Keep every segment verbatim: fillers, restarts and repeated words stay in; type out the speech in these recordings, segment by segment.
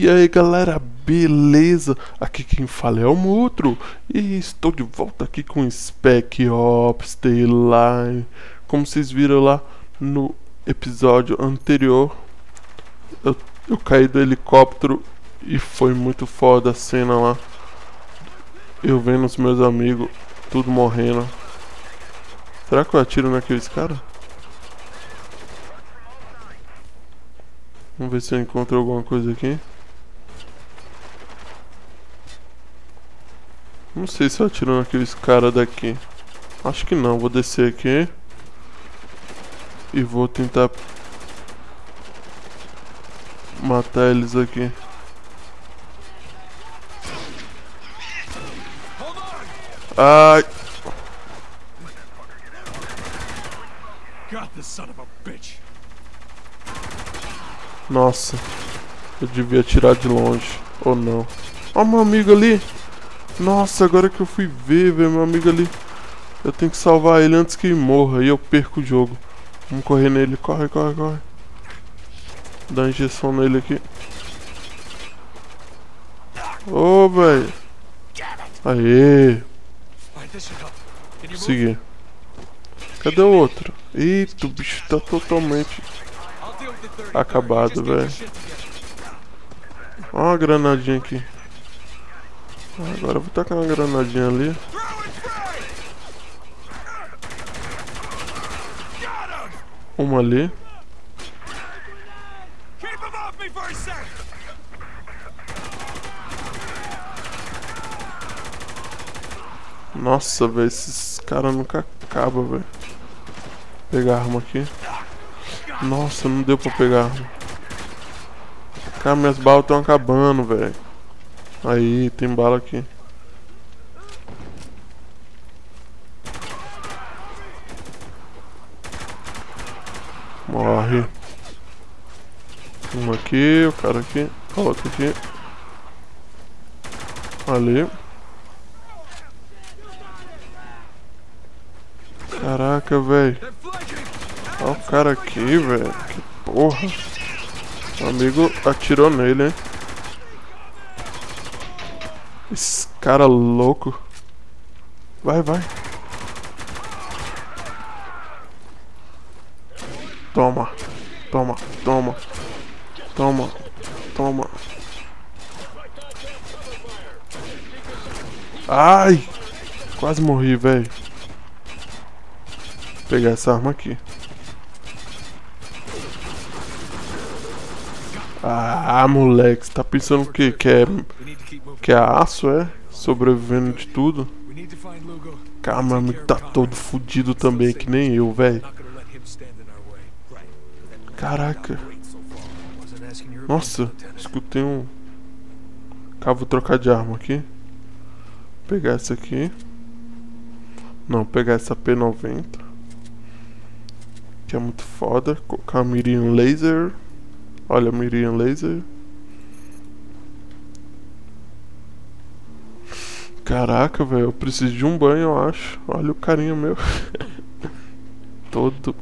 aí galera, beleza? Aqui quem fala é o Mutro e estou de volta aqui com Spec Ops The Line. Como vocês viram lá no episódio anterior, eu, eu caí do helicóptero e foi muito foda a cena lá. Eu vendo os meus amigos tudo morrendo. Será que eu atiro naqueles caras? Vamos ver se eu encontro alguma coisa aqui. Não sei se eu atiro naqueles caras daqui. Acho que não, vou descer aqui e vou tentar matar eles aqui. Ai! Nossa, eu devia atirar de longe, ou não. Ó, meu amigo ali. Nossa, agora que eu fui ver, velho, meu amigo ali. Eu tenho que salvar ele antes que ele morra e eu perco o jogo. Vamos correr nele, corre, corre, corre. Dá injeção nele aqui. Ô, oh, velho. Aê. Consegui. Cadê o outro? Eita, o bicho tá totalmente acabado, velho. Ó uma granadinha aqui. Agora eu vou tacar uma granadinha ali. Uma ali. Nossa, velho, esses caras nunca acabam, velho. Pegar a arma aqui. Nossa, não deu pra pegar a arma. Cara, minhas balas estão acabando, velho. Aí, tem bala aqui. Morre. Um aqui, o cara aqui. Outro aqui. Ali. Caraca, velho. Olha o cara aqui, velho. Que porra. O amigo atirou nele, hein. Esse cara louco. Vai, vai. Toma. Toma, toma. Toma. Toma. Ai! Quase morri, velho. Vou pegar essa arma aqui. Ah, moleque, você tá pensando o que? Que é, que é aço, é? Sobrevivendo de tudo? Calma, meu, tá todo fudido também, que nem eu, velho. Caraca. Nossa, escutei um... Cara, vou trocar de arma aqui. Vou pegar essa aqui. Não, vou pegar essa P noventa. Que é muito foda. Colocar a mirinha laser. Olha a mirinha laser. Caraca, velho, eu preciso de um banho, eu acho. Olha o carinha meu. Todo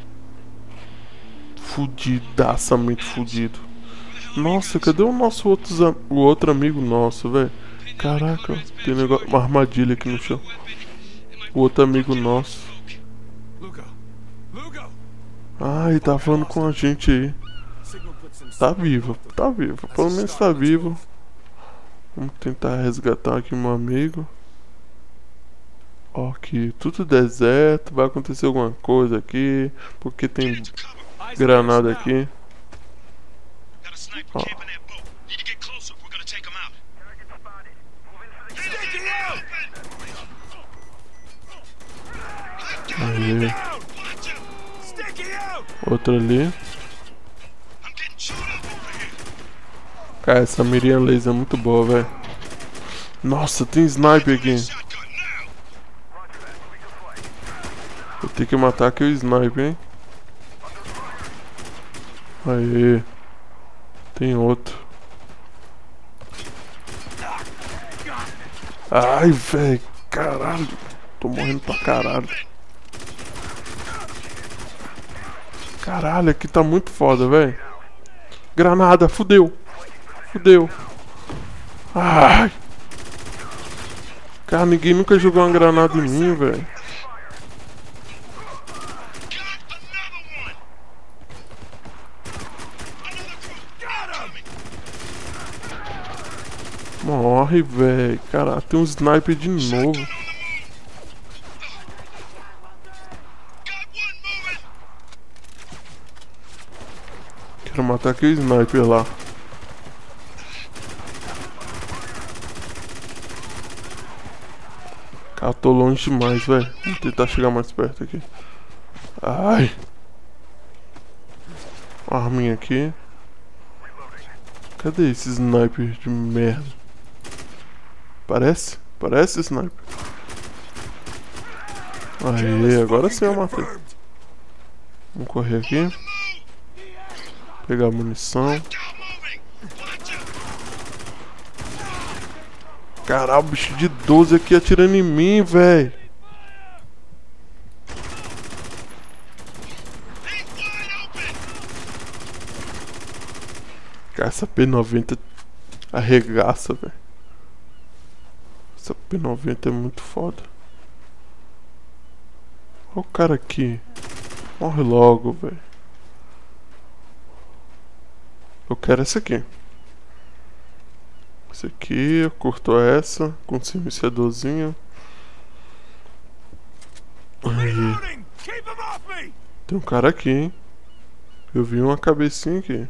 fudidaçamente fudido. Nossa, cadê o nosso outro, o outro amigo nosso, velho? Caraca, tem negócio, uma armadilha aqui no chão. O outro amigo nosso. Ah, ele tá falando com a gente aí. Tá vivo, tá vivo, pelo menos tá vivo. Vamos tentar resgatar aqui meu amigo. Ó, aqui, tudo deserto, vai acontecer alguma coisa aqui, porque tem granada aqui. Ó. Aí. Outro ali. Cara, essa mirinha laser é muito boa, velho. Nossa, tem sniper aqui. Vou ter que matar aqui o sniper, hein. Aê. Tem outro. Ai, velho. Caralho. Tô morrendo pra caralho. Caralho, aqui tá muito foda, velho. Granada, fudeu. Fudeu. Ai. Cara, ninguém nunca jogou uma granada em mim, velho. Morre, velho. Cara, tem um sniper de novo. Quero matar aquele sniper lá. Cara, tô longe demais, velho. Vou tentar chegar mais perto aqui. Ai. Uma arminha aqui. Cadê esse sniper de merda? Parece? Parece sniper. Aê, agora sim eu matei. Vamos correr aqui. Pegar a munição. Caralho, bicho de doze aqui atirando em mim, velho. Cara, essa P noventa arregaça, velho. Essa P noventa é muito foda. Olha o cara aqui. Morre logo, velho. Eu quero essa aqui. Essa aqui, eu curto essa. Com silenciadorzinho. Aí. Tem um cara aqui, hein. Eu vi uma cabecinha aqui.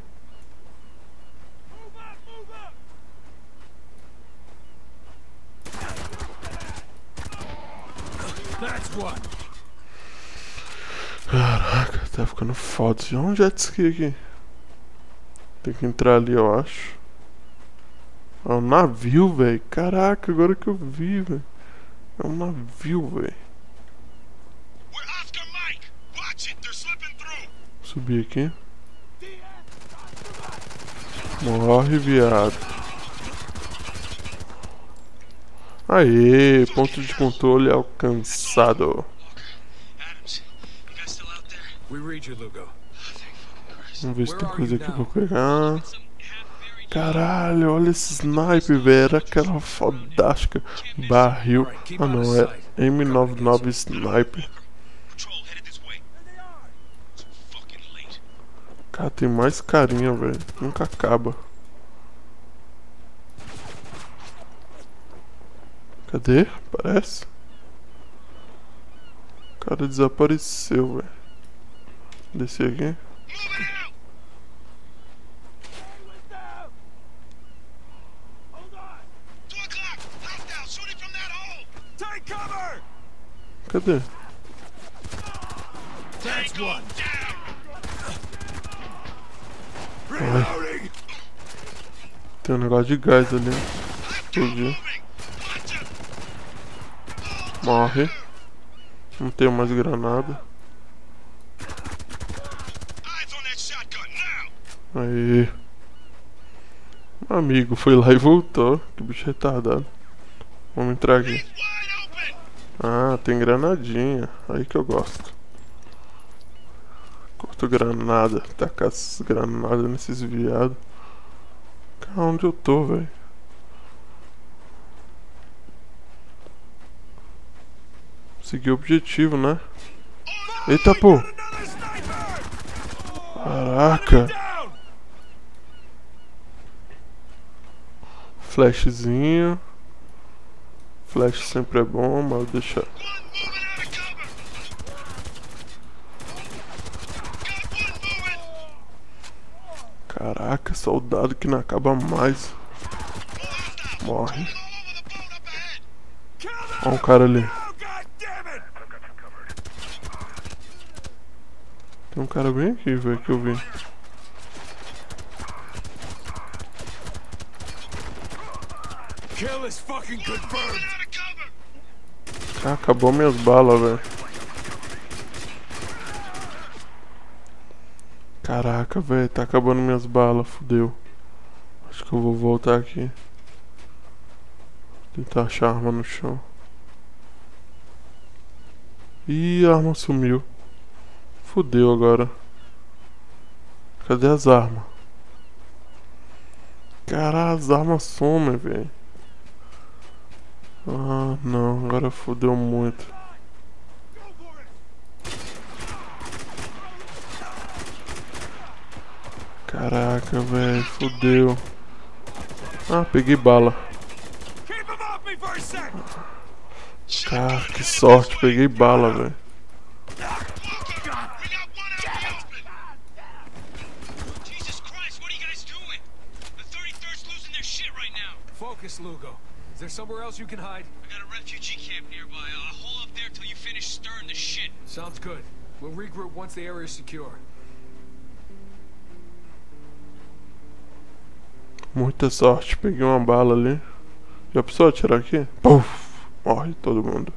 Caraca, tá ficando foda. Já é um jet ski aqui. Tem que entrar ali, eu acho. É um navio, velho. Caraca, agora que eu vi, velho. É um navio, velho. Subir aqui. Morre, viado. Aê, ponto de controle alcançado. Vamos ver se tem coisa aqui pra pegar. Caralho, olha esse sniper, velho. Era aquela fodástica. Barril. Ah não, é M noventa e nove Sniper. Cara, tem mais carinha, velho. Nunca acaba. Cadê? Parece. O cara desapareceu, velho. Descer aqui. Cadê? Ai. Tem um negócio de gás ali. Explodir. Morre. Não tenho mais granada. Aí. Meu amigo foi lá e voltou. Que bicho retardado. Vamos entrar aqui. Ah, tem granadinha. Aí que eu gosto. Corto granada. Tacar essas granadas nesses viados. Cara, onde eu tô, velho? Seguir o objetivo, né? Eita, pô! Caraca! Flashzinho. Flash sempre é bom, mas deixa. Caraca, soldado que não acaba mais. Morre. Olha um cara ali. Tem um cara bem aqui, velho, que eu vi. Ah, acabou minhas balas, velho. Caraca, velho, tá acabando minhas balas, fudeu. Acho que eu vou voltar aqui. Tentar achar a arma no chão. Ih, a arma sumiu. Fudeu agora. Cadê as armas? Cara, as armas somem, velho. Ah, não, agora fodeu muito. Caraca, velho, fodeu. Ah, peguei bala. Cara, que sorte, peguei bala, velho. Focus, Lugo. Is there somewhere else you can hide? I got a refugee camp nearby. I'll hold up there till you finish stirring the shit. Sounds good. We'll regroup once the area is secure. Muita sorte, peguei uma bala ali. Já precisou atirar aqui? Puf! Morre todo mundo.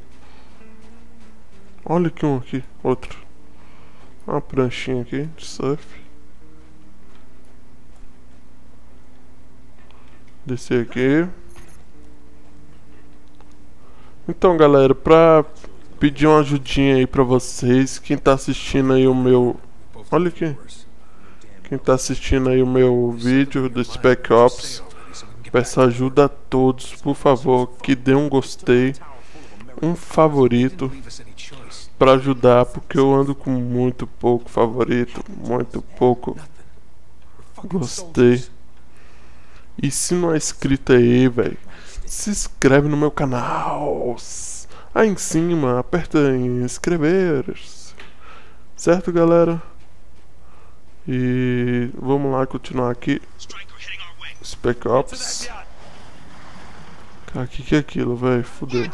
Olha aqui um aqui, outro. Uma pranchinha aqui de surf. Descer aqui. Então, galera, pra pedir uma ajudinha aí pra vocês, quem tá assistindo aí o meu... Olha aqui. Quem tá assistindo aí o meu vídeo do Spec Ops, peço ajuda a todos, por favor, que dê um gostei, um favorito, pra ajudar, porque eu ando com muito pouco favorito, muito pouco gostei. E se não é inscrito aí, velho, se inscreve no meu canal. Aí em cima, aperta em inscrever. Certo, galera? E vamos lá continuar aqui. Spec Ops. Cara, que que é aquilo, velho? Fudeu.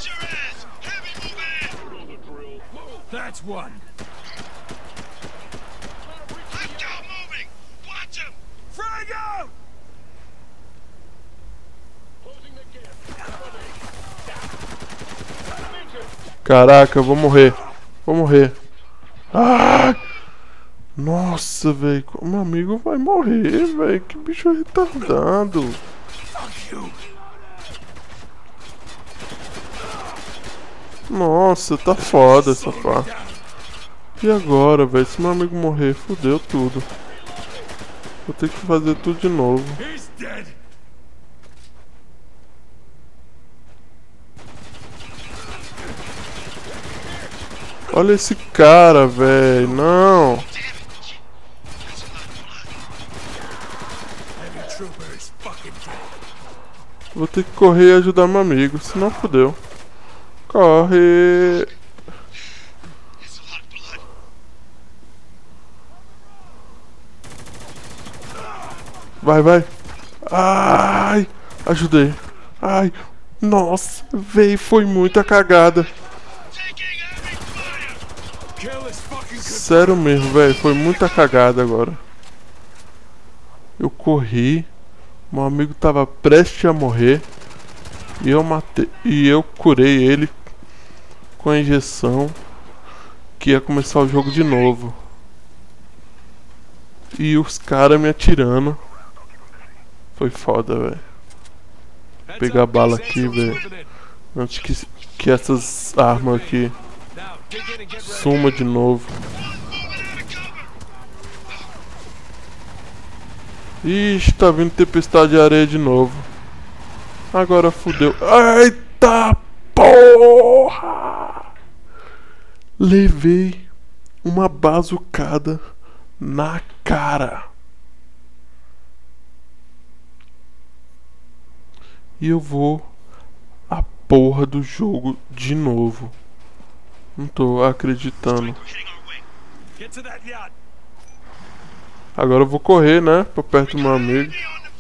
Caraca, eu vou morrer. Vou morrer. Ah! Nossa, velho. Meu amigo vai morrer, velho. Que bicho retardado. Nossa, tá foda essa parte. E agora, velho? Se meu amigo morrer, fudeu tudo. Vou ter que fazer tudo de novo. Olha esse cara, velho. Não. Vou ter que correr e ajudar meu amigo, senão fodeu. Corre. Vai, vai. Ai, ajudei. Ai, nossa, véi, foi muita cagada. Sério mesmo, velho, foi muita cagada agora. Eu corri, meu amigo tava prestes a morrer e eu matei e eu curei ele com a injeção que ia começar o jogo de novo. E os caras me atirando. Foi foda, velho. Pegar a bala aqui, velho. Antes que, que essas armas aqui suma de novo. Ixi, tá vindo tempestade de areia de novo. Agora fudeu. Eita porra! Levei uma bazucada na cara. E eu vou a porra do jogo de novo. Não tô acreditando. Agora eu vou correr, né? Pra perto do meu amigo.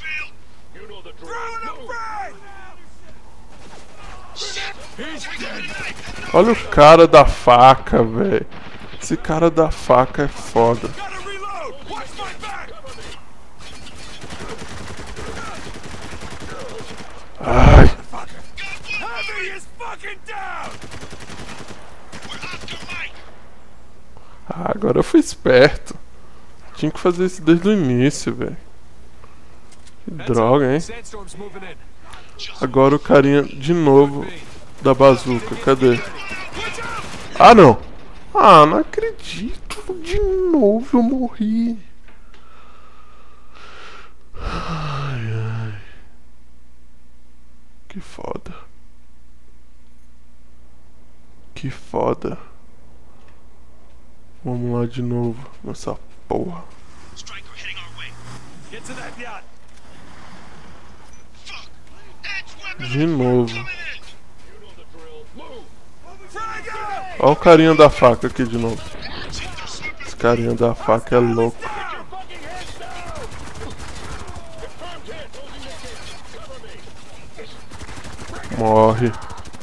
Olha o cara da faca, velho. Esse cara da faca é foda. Ai. Ah, agora eu fui esperto. Tinha que fazer isso desde o início, velho. Que droga, hein? Agora o carinha de novo da bazuca. Cadê? Ah, não! Ah, não acredito. De novo eu morri. Ai, ai. Que foda. Que foda. Vamos lá de novo nessa porra. De novo. Olha o carinha da faca aqui de novo. Esse carinha da faca é louco. Morre.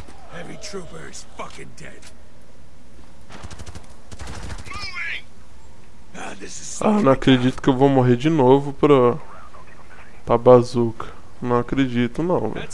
Ah, não acredito que eu vou morrer de novo pra, pra bazuca. Não acredito não, velho.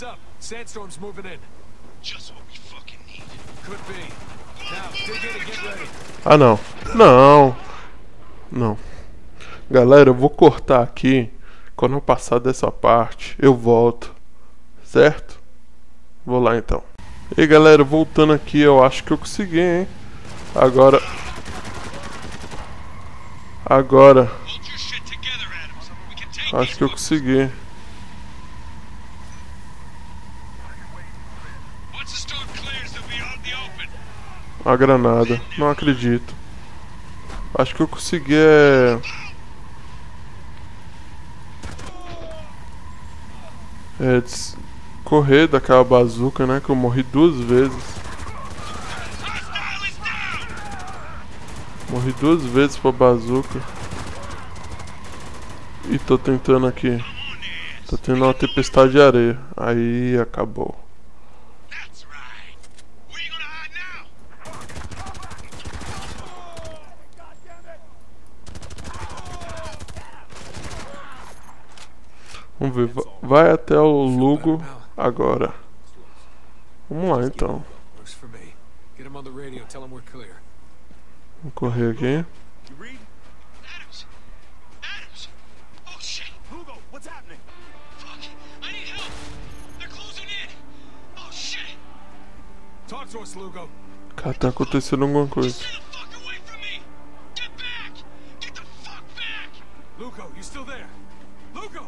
Ah, não. Não. Não. Galera, eu vou cortar aqui. Quando eu passar dessa parte, eu volto. Certo? Vou lá então. E aí, galera, voltando aqui, eu acho que eu consegui, hein? Agora... Agora... Acho que eu consegui. A granada. Não acredito. Acho que eu consegui é... É... Des... correr daquela bazuca, né? Que eu morri duas vezes. Morri duas vezes pra bazuca. E tô tentando aqui. Tô tendo uma tempestade de areia. Aí acabou. Vamos ver, vai até o Lugo agora. Vamos lá então. Vamos correr aqui. Cara, tá acontecendo alguma coisa. Lugo, you still there? Lugo!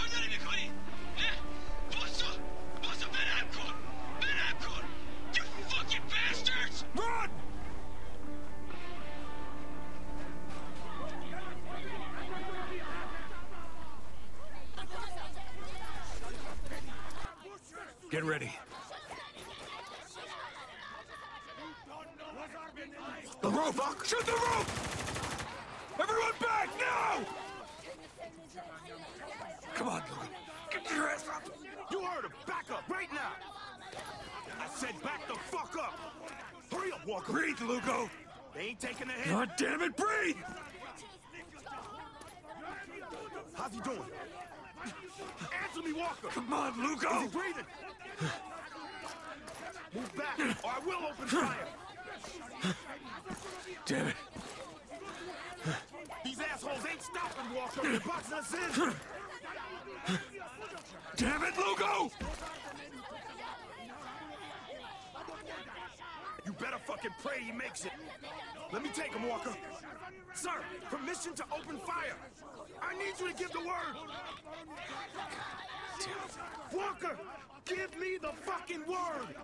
Run! Get ready. The roof! Shoot the roof! Everyone back now! Come on, Lugo. Get your ass up! You heard him! Back up right now! I said back the fuck up! Hurry up, Walker! Breathe, Lugo! They ain't taking a hit! God damn it, breathe! How's he doing? Answer me, Walker! Come on, Lugo! Is he breathing? Move back, or I will open fire! Damn it! These assholes ain't stopping, Walker! They're boxing us in! Damn it, Lugo! You better fucking pray he makes it. Let me take him, Walker. Sir, permission to open fire. I need you to give the word. Walker, give me the fucking word.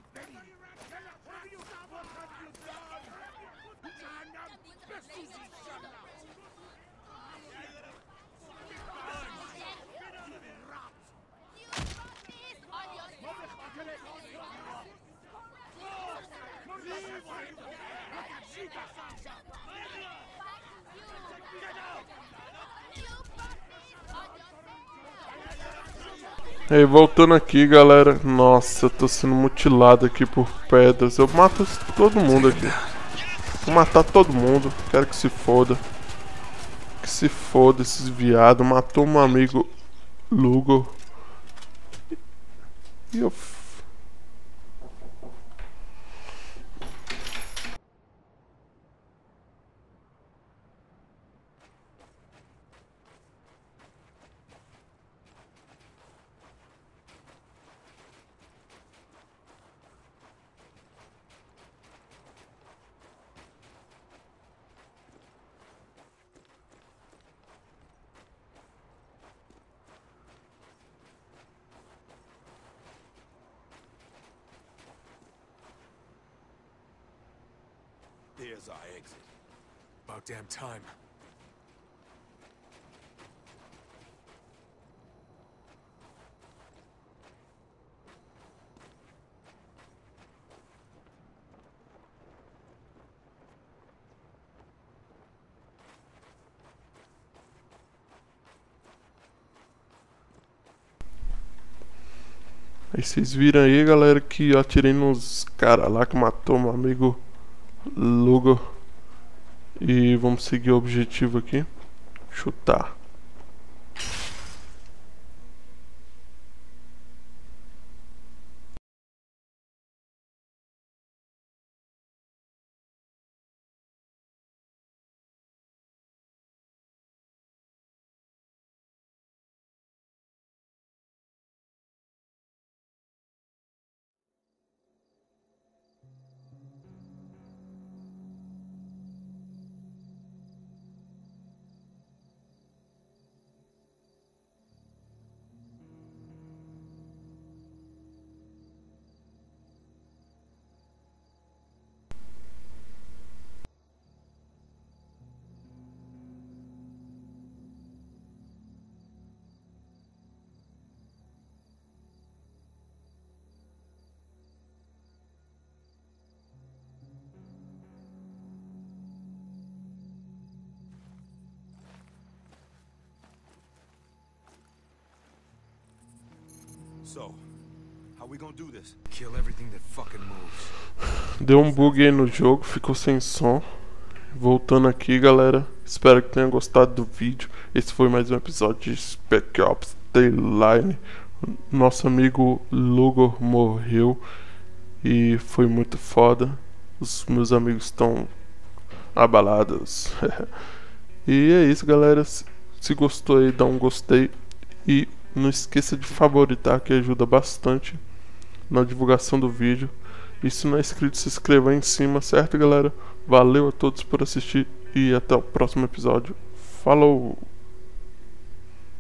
E aí, voltando aqui, galera. Nossa, eu tô sendo mutilado aqui por pedras. Eu mato todo mundo aqui. Vou matar todo mundo. Quero que se foda. Que se foda esses viados. Matou um amigo Lugo. E eu... Where's our exit? About damn time. Aí vocês viram aí, galera, que eu atirei nos caras lá que matou meu amigo Lugo. E vamos seguir o objetivo aqui. Chutar. So, how we gonna do this? Kill everything that fucking moves. Deu um bug aí no jogo, ficou sem som. Voltando aqui, galera, espero que tenham gostado do vídeo. Esse foi mais um episódio de Spec Ops The Line. Nosso amigo Lugo morreu e foi muito foda. Os meus amigos estão abalados. E é isso, galera. Se gostou aí, dá um gostei. E não esqueça de favoritar, que ajuda bastante na divulgação do vídeo. E se não é inscrito, se inscreva aí em cima, certo, galera? Valeu a todos por assistir e até o próximo episódio. Falou!